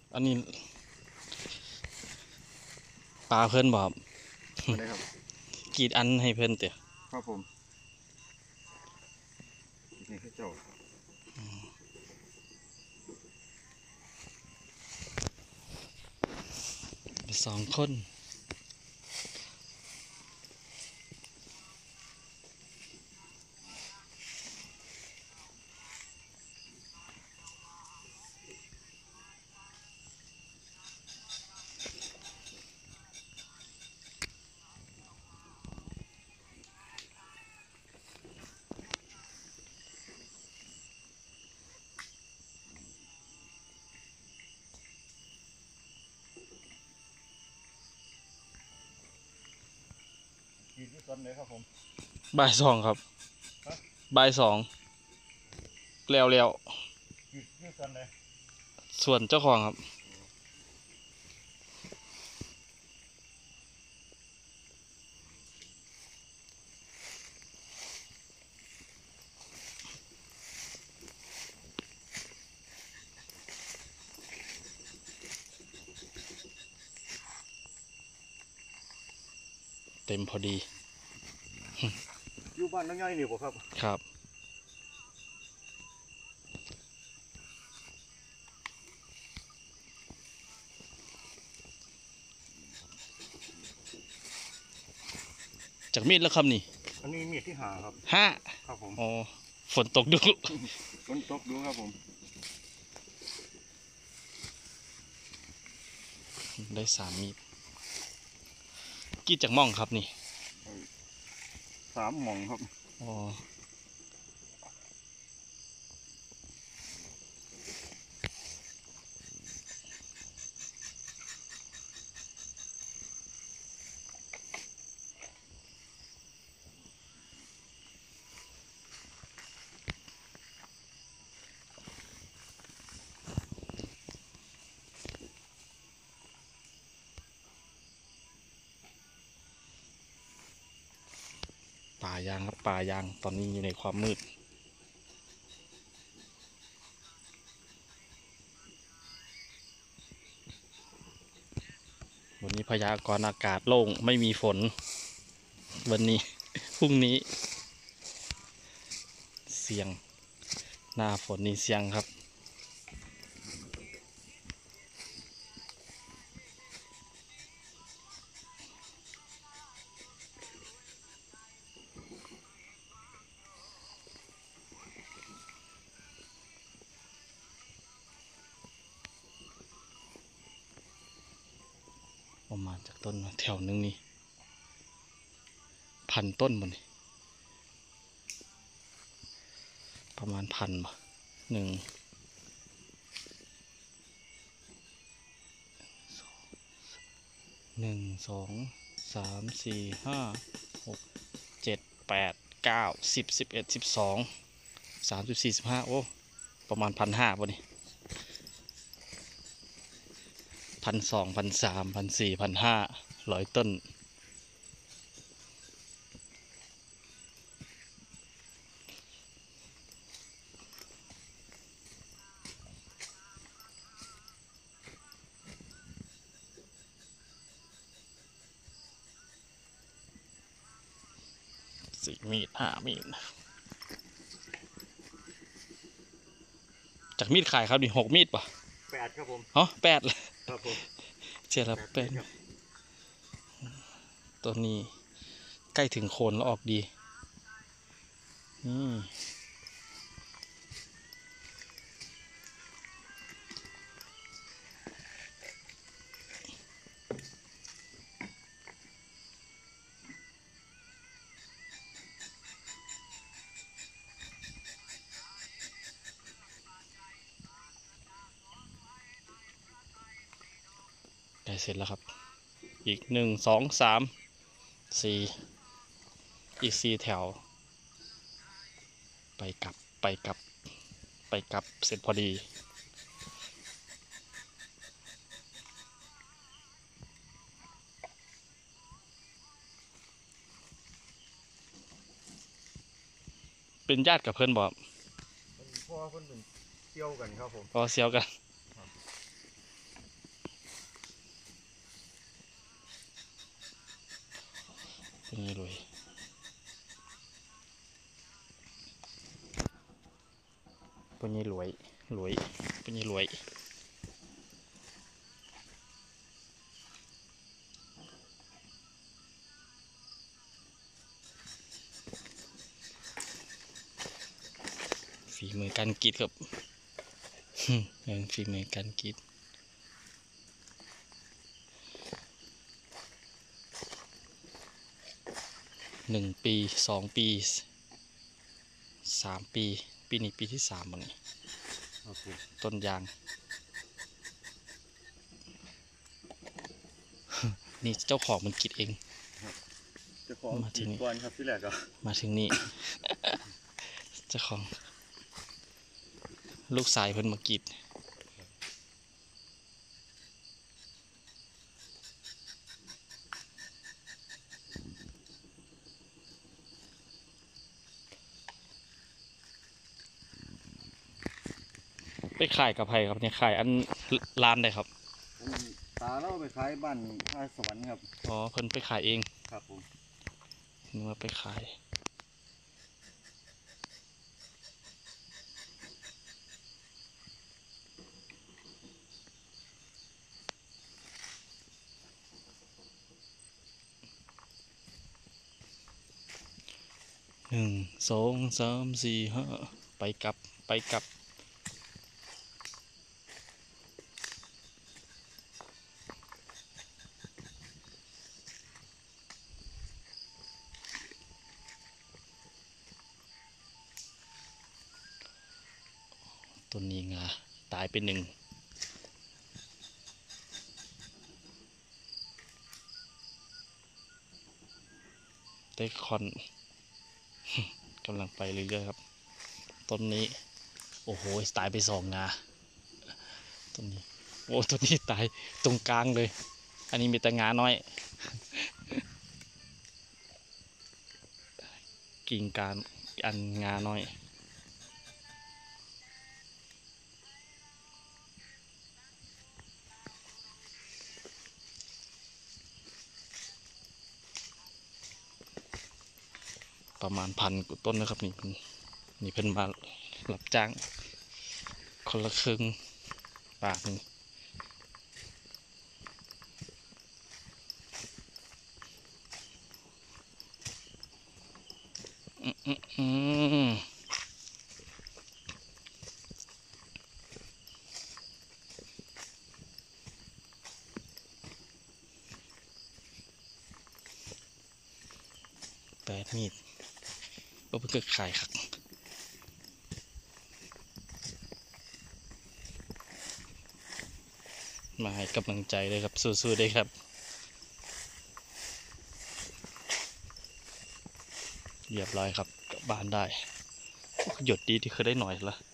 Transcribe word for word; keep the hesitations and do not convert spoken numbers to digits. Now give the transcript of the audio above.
อันนี้ปลาเพิ่นบอกได้ครับกรีดอันให้เพิ่นเตะครับผมนี่คือเจ้าสองคนกินที่ต้นเลยครับผมบ่ายสองครับบ่ายสองแล้วแล้วกินที่ต้นเลยส่วนเจ้าของครับเต็มพอดีอยู่บ้านน้องย่อยนี่บ่ครับครับจากมีดแล้วครับนี่อันนี้มีดที่หาครับห้าครับผมอ๋อฝนตกดูฝนตกดูครับผมได้สามมีดกี่จากม่องครับนี่สามหม่องครับอ๋อป่ายางครับป่ายางตอนนี้อยู่ในความมืดวันนี้พยากรณ์อากาศโล่งไม่มีฝนวันนี้พรุ่งนี้เสียงหน้าฝนนี่เสียงครับประมาณจากต้นแถวนึงนี่พันต้นบนนี่ประมาณพันบ่หนึ่งหนึ่งสองสามสี่ห้าหกเจ็ดแปดเก้าสิบสิบเอ็ดสิบสองสามสิบสี่สิบห้าโอ้ประมาณพันห้าบนนี่พันสองพันสามพันสี่พันห้าร้อยต้นสี่มีดห้ามีดจากมีดขายครับดิหกมีดป่ะแปดครับผมอ๋อแปดเลยครับผมเจ็ดละแปดตัวนี้ใกล้ถึงโคนแล้วออกดีนี่ได้เสร็จแล้วครับอีกหนึ่งสองสามสี่อีกสี่แถวไปกลับไปกลับไปกลับเสร็จพอดีเป็นญาติกับเพื่อนบอกพ่อเพิ่นเป็นเที่ยวกันครับผมก็เซียวกันเป็นยังรวยเป็นยังรวยรวยเป็นยังรวยฝีมือการกรีดครับ เรื่องฝีมือการกรีดหนึ่งปีสองปีสามปีปีนี้ปีที่สามมันครับผมต้นยาง นี่เจ้าของมันกรีดเองเจ้าของมาที่กินนี่ก่อนครับที่แรกก็มาถึงนี่ เจ้าของ ลูกสายเพิ่นมากรีดไปขายกับไผครับเนี่ยขายอันร้านได้ครับผมตาเราไปขายบ้านท่าสวรรค์ครับอ๋อเพิ่นไปขายเองครับผมนึกว่าไปขายหนึ่งสองสามสี่ห้าไปกลับไปกลับต้นนี้งาตายไปหนึ่งได้คอน กำลังไปเรื่อยๆครับต้นนี้โอ้โหตายไปสองงาต้นนี้โอ้ต้นนี้ตายตรงกลางเลยอันนี้มีแต่งาน้อย กิ่งกลางอันงาน้อยประมาณพันกว่าต้นนะครับนี่เพิ่นนี่เพิ่นมารับจ้างคนละครึ่งบาทหนึ่งอืมอืมอืมแปดมีดก็เพิ่งเกิดขายครับมาให้กำลังใจเลยครับสู้ๆได้ครับเรียบร้อยครับกลับบ้านได้หยดดีที่เคยได้หน่อยละ